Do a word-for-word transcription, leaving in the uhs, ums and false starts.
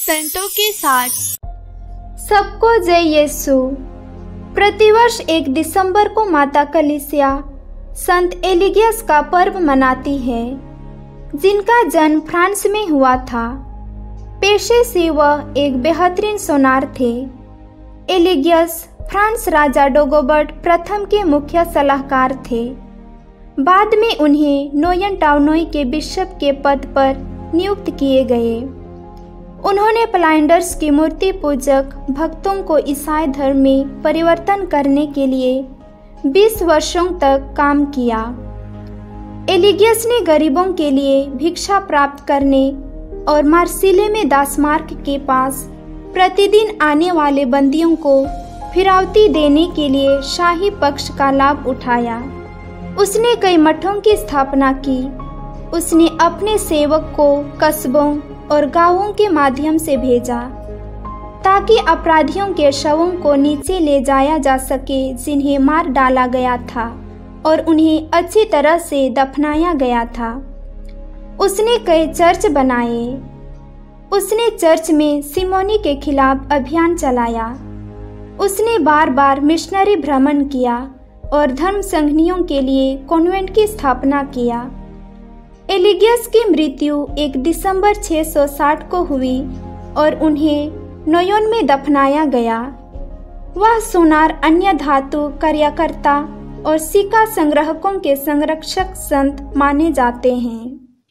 संतों के साथ। सबको जय यीशु। प्रतिवर्ष एक दिसंबर को माता कलीसिया संत एलिगियस का पर्व मनाती है, जिनका जन्म फ्रांस में हुआ था। पेशे से वह एक बेहतरीन सोनार थे। एलिगियस फ्रांस राजा डोगोबर्ट प्रथम के मुख्य सलाहकार थे। बाद में उन्हें नोयन टाउनोई के बिशप के पद पर नियुक्त किए गए। उन्होंने फ्लाइंडर्स की मूर्ति पूजक भक्तों को ईसाई धर्म में परिवर्तन करने के लिए बीस वर्षों तक काम किया। एलिगियस ने गरीबों के लिए भिक्षा प्राप्त करने और मार्सिले में दासमार्ग के पास प्रतिदिन आने वाले बंदियों को फिरौती देने के लिए शाही पक्ष का लाभ उठाया। उसने कई मठों की स्थापना की। उसने अपने सेवक को कस्बों और गांवों के माध्यम से भेजा ताकि अपराधियों के शवों को नीचे ले जाया जा सके जिन्हें मार डाला गया था और उन्हें अच्छी तरह से दफनाया गया था। उसने कई चर्च बनाए। उसने चर्च में सिमोनी के खिलाफ अभियान चलाया। उसने बार बार मिशनरी भ्रमण किया और धर्म संघनियों के लिए कॉन्वेंट की स्थापना किया। एलिगियस की मृत्यु एक दिसंबर छह सौ साठ को हुई और उन्हें नोयोन में दफनाया गया। वह सोनार, अन्य धातु कार्यकर्ता और सिक्का संग्राहकों के संरक्षक संत माने जाते हैं।